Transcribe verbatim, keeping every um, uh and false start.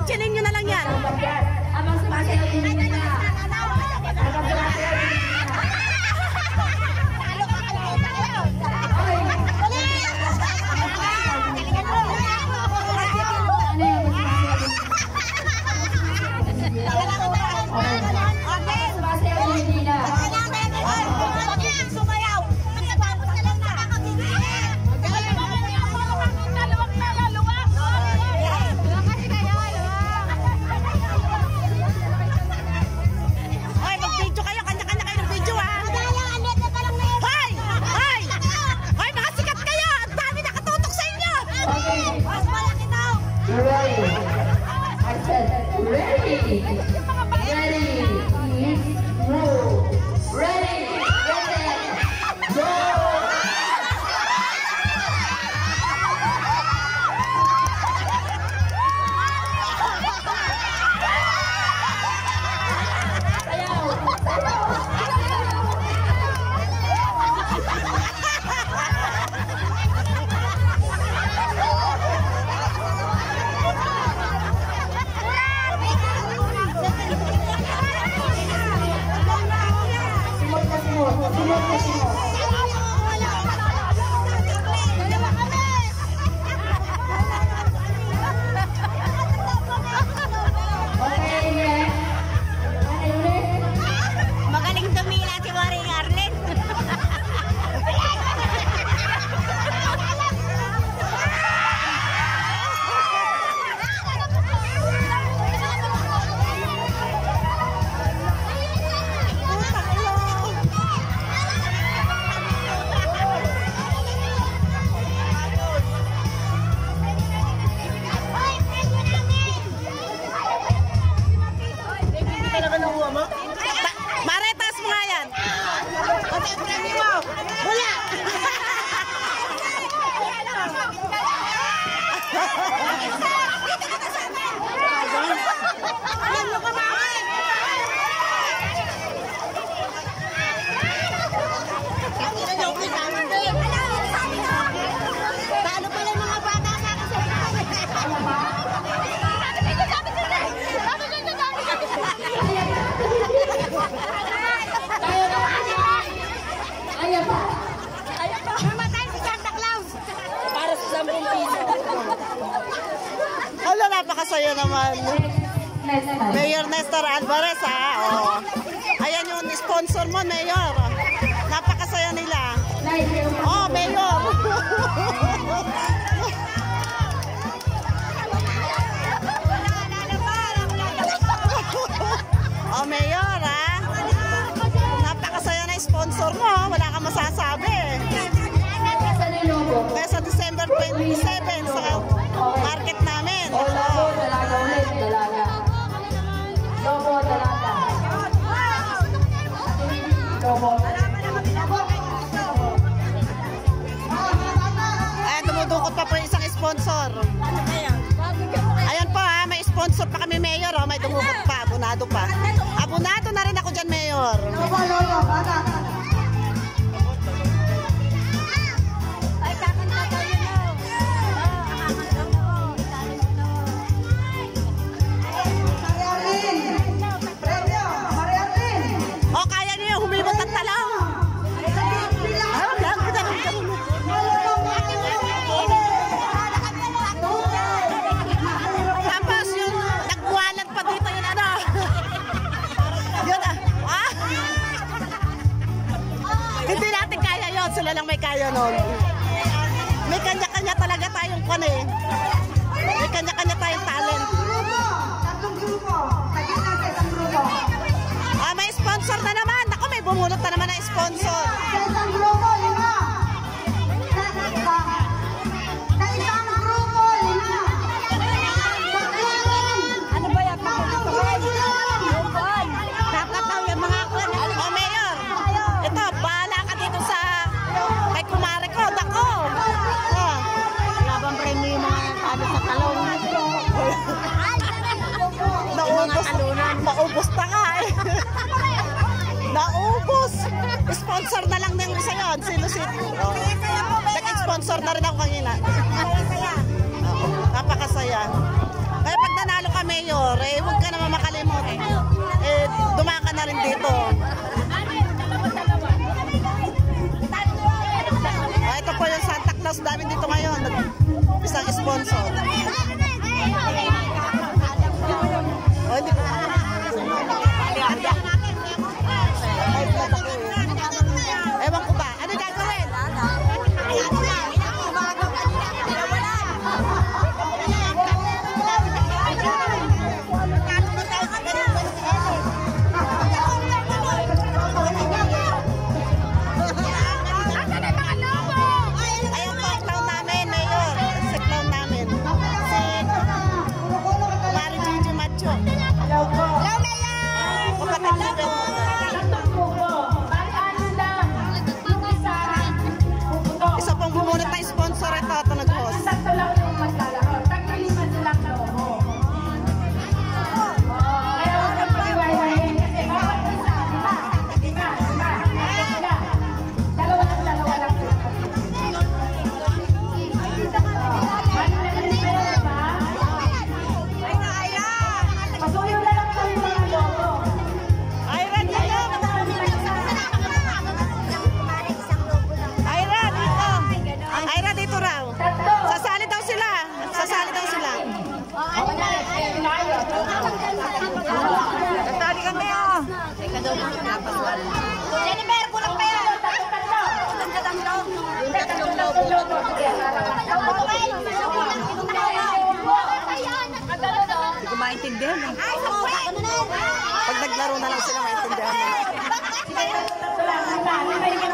Chilling nyo na lang yan. Abang sumasayaw din nila. Abang sumasayaw din nila. Napakasaya naman. Mayor Nestor Alvarez, ha? Oh. Ayan yung sponsor mo, Mayor. Napakasaya nila. Oh, Mayor. Oh, Mayor, ha? Napakasaya na sponsor mo. Wala kang masasabi. Kaya sa December twenty-seven sa market namin. Oh, Lobo, dalaga ulit, dalaga. Lobo, dalaga. Lobo. Ayan, dumudukot pa po yung isang sponsor. Ayan po, ha, may sponsor pa kami, Mayor. Oh, may dumukot pa, abonado pa. Abonado na rin ako dyan, Mayor. Lobo, lobo, bata. Sila lang may kaya nun. May kanya-kanya talaga tayong kwan eh. May kanya-kanya tayong talent. Tatlong grupo. Sagit lang sa isang grupo. Ah, may sponsor na naman. Ako, may bumulot na naman ng sponsor. Sa isang grupo, lima. Sa isang grupo, lima. Ano ba yan? Nakataw yung mga kwan. Oh, Mayor. Ito, bahala ka dito sa kay kumare ko. Dako. Oh. Labang premyo yung mga ano sa talong. Naubos. Naubos na nga eh. Naubos. Sponsor na lang ng isa yun. Sino si... Oh. Nag-sponsor na rin ako kanina. Oh. Napakasaya. Kaya pag nanalo kami, dito. Ah, ito po yung Santa Claus namin dito ngayon. Isang sponsor. Oh, hindi ko ewan ko ba? Ano gagawin? Ayun po, clown namin, Mayor. Si clown namin. Mari Gigi Macho. Hello, Mayor! Kapatid ni Ben. Isa pong bumunot na sponsor ito, ito nag-host. Ira, dito raw. Sasali daw sila. Sasali daw sila. Sasali kami, oh. Jennifer, kulang pa yan. Hindi ko maintindihan eh. Pag naglaro na lang sila, maintindihan nila.